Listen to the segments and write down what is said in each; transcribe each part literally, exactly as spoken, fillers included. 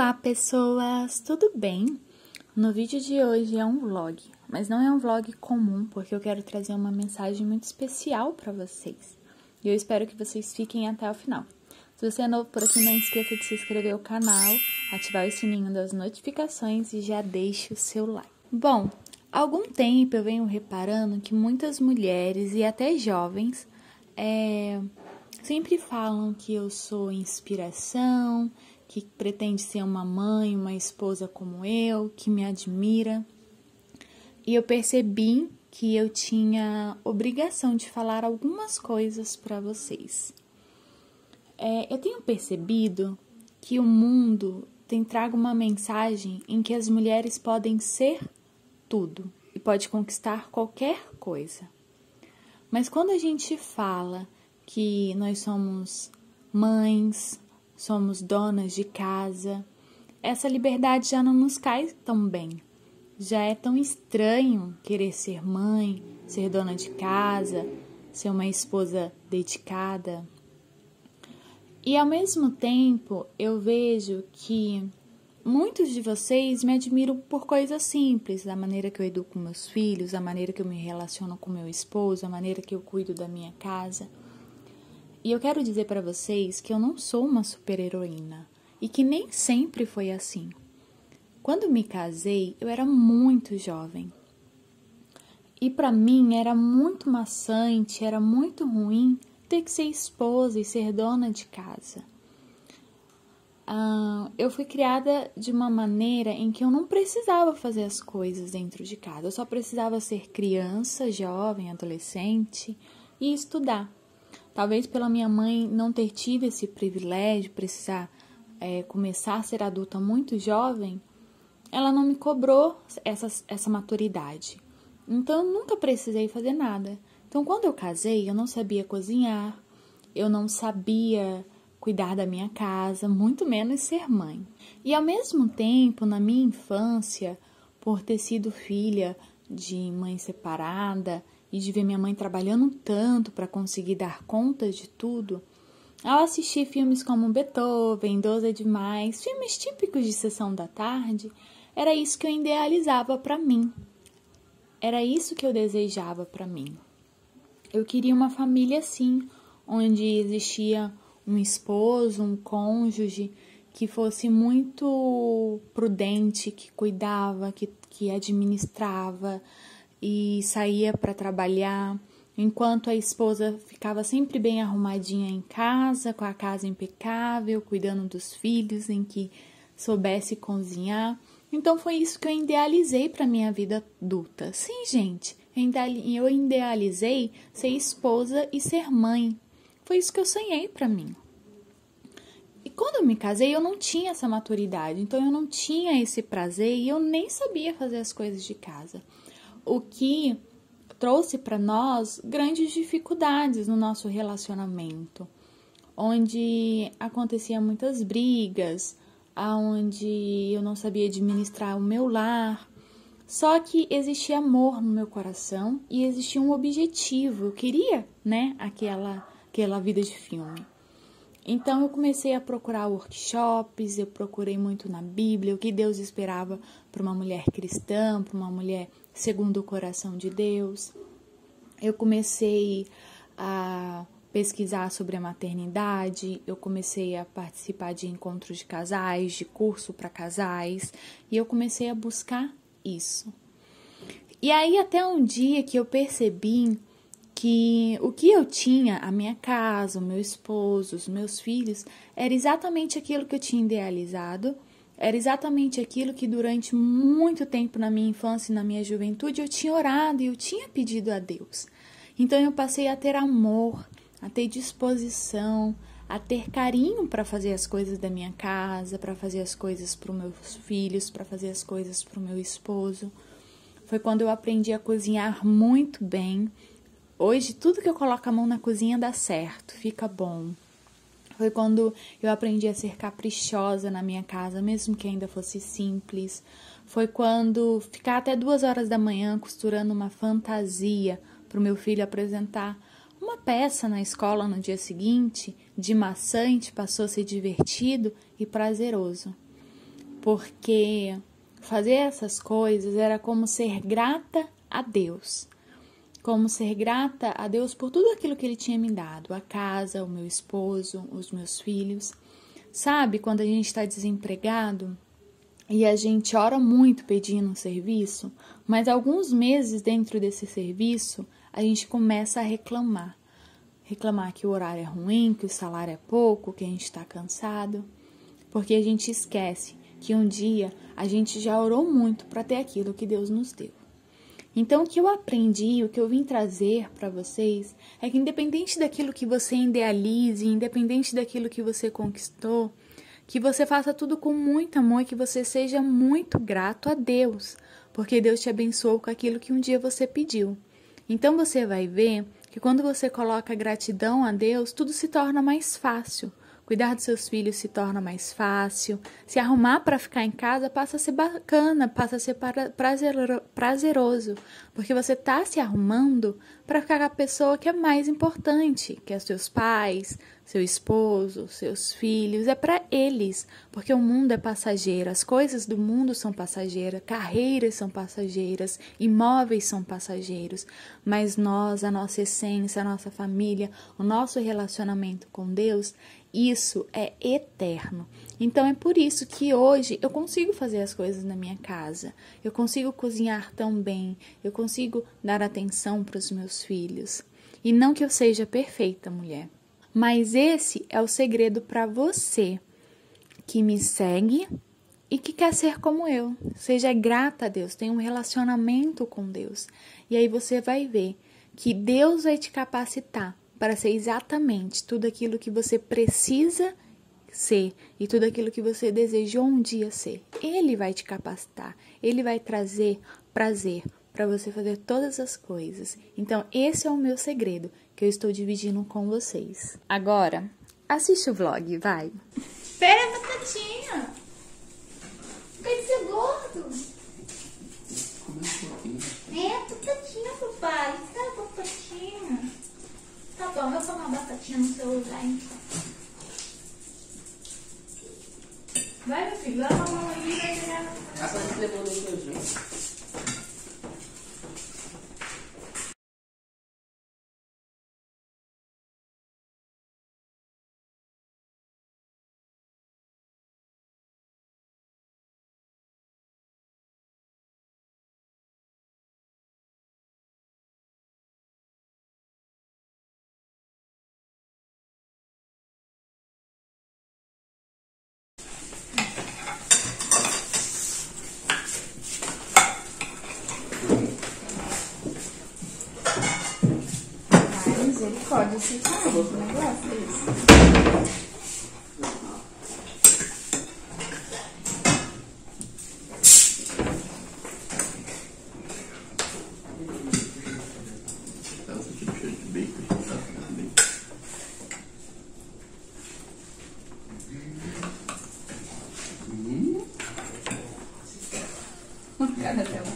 Olá pessoas, tudo bem? No vídeo de hoje é um vlog, mas não é um vlog comum, porque eu quero trazer uma mensagem muito especial para vocês. E eu espero que vocês fiquem até o final. Se você é novo por aqui, não esqueça de se inscrever no canal, ativar o sininho das notificações e já deixe o seu like. Bom, há algum tempo eu venho reparando que muitas mulheres e até jovens é, sempre falam que eu sou inspiração, que pretende ser uma mãe, uma esposa como eu, que me admira. E eu percebi que eu tinha obrigação de falar algumas coisas para vocês. É, eu tenho percebido que o mundo tem trago uma mensagem em que as mulheres podem ser tudo e pode conquistar qualquer coisa. Mas quando a gente fala que nós somos mães, somos donas de casa, essa liberdade já não nos cai tão bem. Já é tão estranho querer ser mãe, ser dona de casa, ser uma esposa dedicada. E ao mesmo tempo, eu vejo que muitos de vocês me admiram por coisas simples, da maneira que eu educo meus filhos, a maneira que eu me relaciono com meu esposo, a maneira que eu cuido da minha casa. E eu quero dizer para vocês que eu não sou uma super-heroína e que nem sempre foi assim. Quando me casei, eu era muito jovem. E para mim era muito maçante, era muito ruim ter que ser esposa e ser dona de casa. Ah, eu fui criada de uma maneira em que eu não precisava fazer as coisas dentro de casa. Eu só precisava ser criança, jovem, adolescente e estudar. Talvez pela minha mãe não ter tido esse privilégio, precisar é, começar a ser adulta muito jovem, ela não me cobrou essa, essa maturidade. Então, eu nunca precisei fazer nada. Então, quando eu casei, eu não sabia cozinhar, eu não sabia cuidar da minha casa, muito menos ser mãe. E, ao mesmo tempo, na minha infância, por ter sido filha de mãe separada e de ver minha mãe trabalhando tanto para conseguir dar conta de tudo, ao assistir filmes como Beethoven, Doze é Demais, filmes típicos de sessão da tarde, era isso que eu idealizava para mim. Era isso que eu desejava para mim. Eu queria uma família assim, onde existia um esposo, um cônjuge que fosse muito prudente, que cuidava, que, que administrava e saía para trabalhar, enquanto a esposa ficava sempre bem arrumadinha em casa, com a casa impecável, cuidando dos filhos, em que soubesse cozinhar. Então foi isso que eu idealizei para minha vida adulta. Sim, gente, eu idealizei ser esposa e ser mãe. Foi isso que eu sonhei para mim. E quando eu me casei, eu não tinha essa maturidade, então eu não tinha esse prazer e eu nem sabia fazer as coisas de casa. O que trouxe para nós grandes dificuldades no nosso relacionamento, onde aconteciam muitas brigas, onde eu não sabia administrar o meu lar. Só que existia amor no meu coração e existia um objetivo. Eu queria, né, aquela, aquela vida de filme. Então eu comecei a procurar workshops, eu procurei muito na Bíblia o que Deus esperava para uma mulher cristã, para uma mulher segundo o coração de Deus. Eu comecei a pesquisar sobre a maternidade, eu comecei a participar de encontros de casais, de curso para casais, e eu comecei a buscar isso. E aí até um dia que eu percebi que o que eu tinha, a minha casa, o meu esposo, os meus filhos, era exatamente aquilo que eu tinha idealizado, era exatamente aquilo que durante muito tempo na minha infância e na minha juventude eu tinha orado e eu tinha pedido a Deus. Então eu passei a ter amor, a ter disposição, a ter carinho para fazer as coisas da minha casa, para fazer as coisas para os meus filhos, para fazer as coisas para o meu esposo. Foi quando eu aprendi a cozinhar muito bem. Hoje, tudo que eu coloco a mão na cozinha dá certo, fica bom. Foi quando eu aprendi a ser caprichosa na minha casa, mesmo que ainda fosse simples. Foi quando ficar até duas horas da manhã costurando uma fantasia para o meu filho apresentar uma peça na escola no dia seguinte, de maçante, passou a ser divertido e prazeroso. porque fazer essas coisas era como ser grata a Deus. Como ser grata a Deus por tudo aquilo que Ele tinha me dado. A casa, o meu esposo, os meus filhos. Sabe, quando a gente está desempregado e a gente ora muito pedindo um serviço, mas alguns meses dentro desse serviço, a gente começa a reclamar. Reclamar que o horário é ruim, que o salário é pouco, que a gente está cansado. Porque a gente esquece que um dia a gente já orou muito para ter aquilo que Deus nos deu. Então, o que eu aprendi, o que eu vim trazer para vocês, é que independente daquilo que você idealize, independente daquilo que você conquistou, que você faça tudo com muito amor e que você seja muito grato a Deus, porque Deus te abençoou com aquilo que um dia você pediu. Então, você vai ver que quando você coloca gratidão a Deus, tudo se torna mais fácil. Cuidar dos seus filhos se torna mais fácil. Se arrumar para ficar em casa passa a ser bacana, passa a ser prazeroso. Porque você está se arrumando para ficar com a pessoa que é mais importante, que é seus pais, seu esposo, seus filhos. É para eles, porque o mundo é passageiro, as coisas do mundo são passageiras, carreiras são passageiras, imóveis são passageiros. Mas nós, a nossa essência, a nossa família, o nosso relacionamento com Deus, isso é eterno. Então é por isso que hoje eu consigo fazer as coisas na minha casa. Eu consigo cozinhar tão bem. Eu consigo dar atenção para os meus filhos. E não que eu seja perfeita, mulher. Mas esse é o segredo para você que me segue e que quer ser como eu. Seja grata a Deus, tenha um relacionamento com Deus. E aí você vai ver que Deus vai te capacitar para ser exatamente tudo aquilo que você precisa ser e tudo aquilo que você desejou um dia ser. Ele vai te capacitar, ele vai trazer prazer para você fazer todas as coisas. Então, esse é o meu segredo que eu estou dividindo com vocês. Agora, assiste o vlog, vai. Espera, batatinha! Fica de ser gordo! É, batatinha, papai. Espera, batatinha. Tá bom, eu vou tomar uma batatinha no seu lugar, então. Vai, meu filho, lava a mão aí e vai pegar. Ah, a gente levou no junto. Misericórdia, você tá um negócio desse. Cara dela.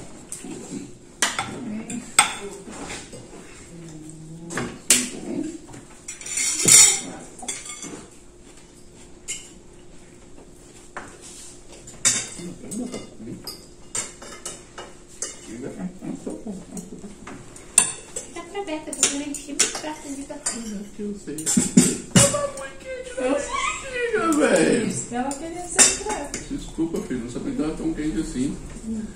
Tá pra Beca, eu vou encher muito prato de batatinha. Eu sei. Tava muito quente na barriga, velho. Ela queria ser prato. Desculpa, filho, não sabia que tava tão quente assim. Hum.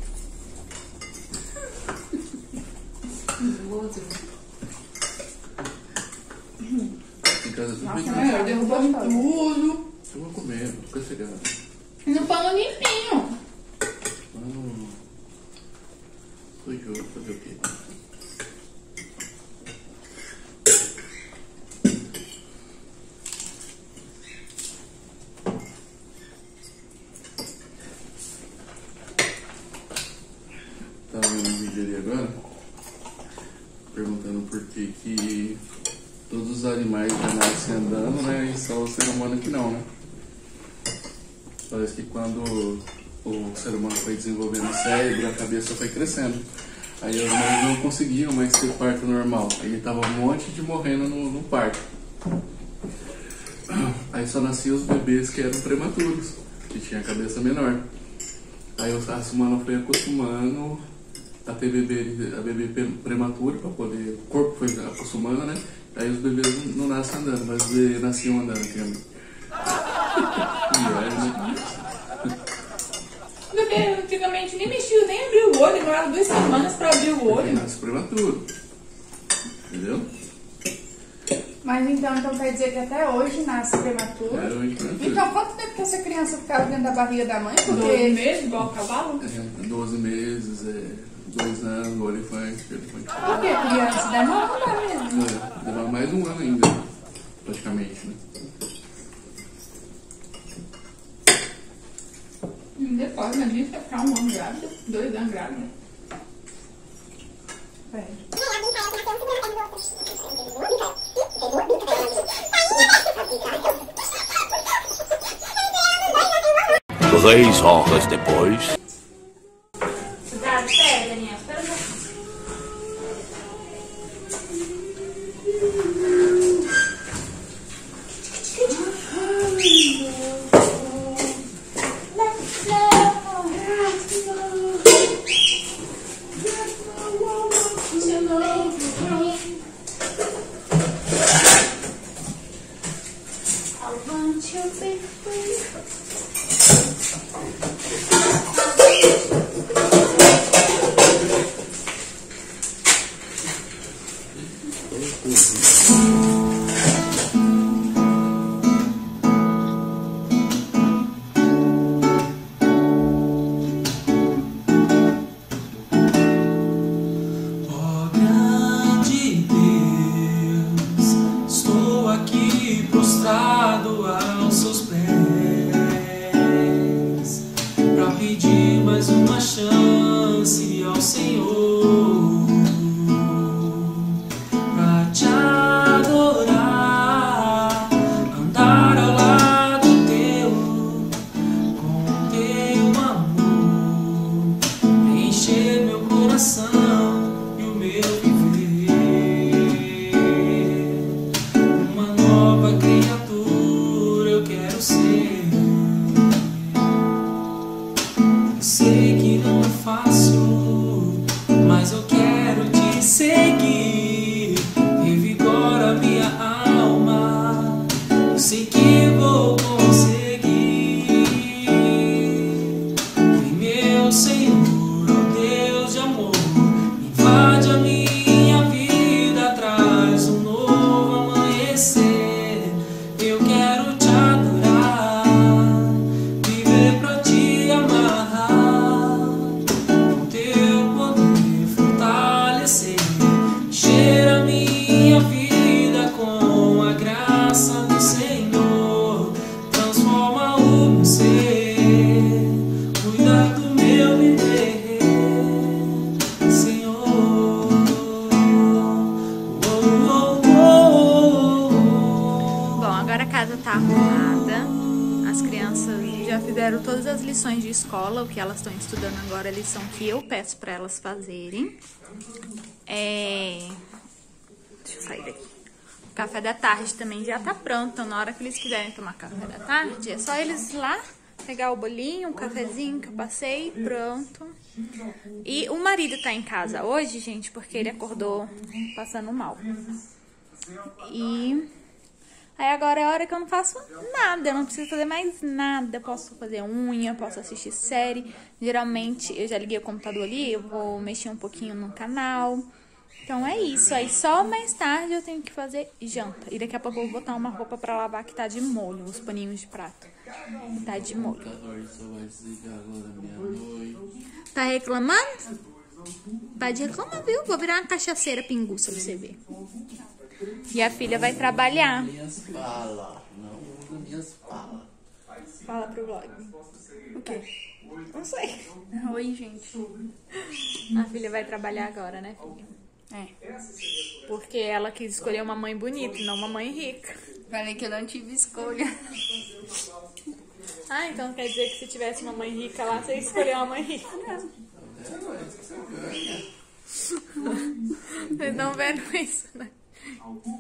Outro. Em casa tudo bem. Nossa, eu derrubou tudo. Eu vou comer, não tô chegando. No pano limpinho. Mano, sujou, fazer o quê? Tava vendo um vídeo ali agora, perguntando por que que todos os animais já nascem andando, né, e só o ser humano que não, né? Parece que quando o ser humano foi desenvolvendo o cérebro, a cabeça foi crescendo. Aí os mães não conseguiam mais ter parto normal. Aí tava um monte de morrendo no, no parto. Aí só nasciam os bebês que eram prematuros. que tinha a cabeça menor. Aí a Sumana foi acostumando a ter bebê, a bebê prematuro, para poder. O corpo foi acostumando, né? Aí os bebês não, não nascem andando, mas eles nasciam andando antigamente. O bebê antigamente nem mexia, nem abriu o olho, demorava duas semanas para abrir o olho. Porque nasce prematuro. Entendeu? Mas então, então quer dizer que até hoje nasce prematuro? É, hoje prematuro. Então quanto tempo que essa criança ficava dentro da barriga da mãe? Porque... doze meses, igual o cavalo? É, doze meses, é, dois anos, o elefante, o elefante. Por que criança? Demora mesmo. É, demora mais um ano ainda, praticamente, né? Depois, a gente vai ficar um ano grávida, dois anos grávida. É. Três horas depois. Cuidado, pega, Daniel. Espera um pouquinho. Fizeram todas as lições de escola, o que elas estão estudando agora, a lição que eu peço para elas fazerem. É... Deixa eu sair daqui. O café da tarde também já tá pronto, então na hora que eles quiserem tomar café da tarde, é só eles ir lá, pegar o bolinho, o cafezinho que eu passei, pronto. E o marido tá em casa hoje, gente, porque ele acordou passando mal. E... aí agora é a hora que eu não faço nada, eu não preciso fazer mais nada. Posso fazer unha, posso assistir série. Geralmente eu já liguei o computador ali, eu vou mexer um pouquinho no canal. Então é isso, aí só mais tarde eu tenho que fazer janta. E daqui a pouco eu vou botar uma roupa pra lavar que tá de molho, os paninhos de prato. Tá de molho. Tá reclamando? Pode reclamar, viu? Vou virar uma cachaceira pinguça pra você ver. E a filha vai trabalhar. Minhas falas, não usa minhas falas. Fala pro vlog. O quê? Não sei. Oi, gente. A filha vai trabalhar agora, né, filha? É. Porque ela quis escolher uma mãe bonita e não uma mãe rica. Falei que eu não tive escolha. Ah, então quer dizer que se tivesse uma mãe rica lá, você ia escolher uma mãe rica. Vocês estão vendo isso, né?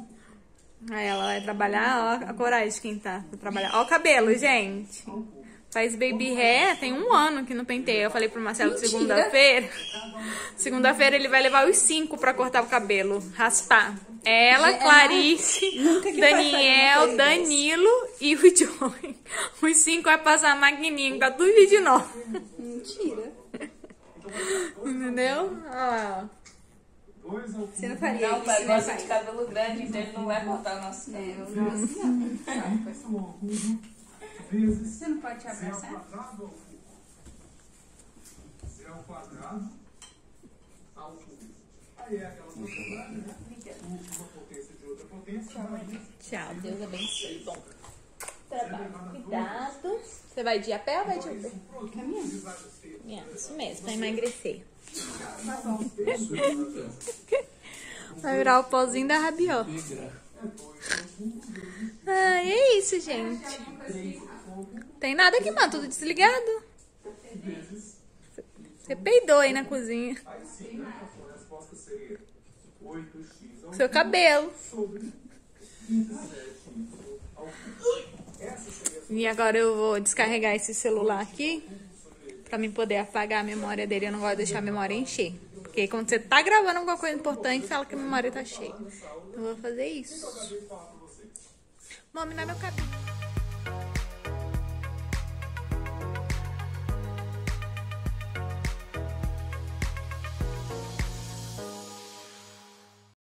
Aí ela vai trabalhar, ó a coragem de quem tá pra trabalhar. Ó o cabelo, gente. Faz baby hair, tem um ano que não penteia. Eu falei pro Marcelo segunda-feira. Segunda-feira ele vai levar os cinco pra cortar o cabelo, raspar. Ela, Clarice, Daniel, Danilo e o Joey. Os cinco vai passar a maquininha, tá tudo de novo. Mentira. Entendeu? Olha lá, ó. Você não faria Não, isso, pai, né, gosta pai? de cabelo grande, então ele não vai cortar o nosso cabelo. É, eu não assim, não. Você não pode te abraçar? Tchau, Deus abençoe. Bom trabalho. Cuidado. Você vai de a pé ou vai de Uber? Caminhando. É, isso mesmo, pra emagrecer. Tá bom. Vai virar o pozinho da rabió. Ah, é isso, gente. Tem nada aqui, mano. Tudo desligado. Você peidou aí na cozinha. Seu cabelo. E agora eu vou descarregar esse celular aqui pra mim poder apagar a memória dele. Eu não gosto de deixar a memória encher. Porque quando você tá gravando alguma coisa importante, fala que a memória tá cheia. Então eu vou fazer isso. Vou minar meu cabelo.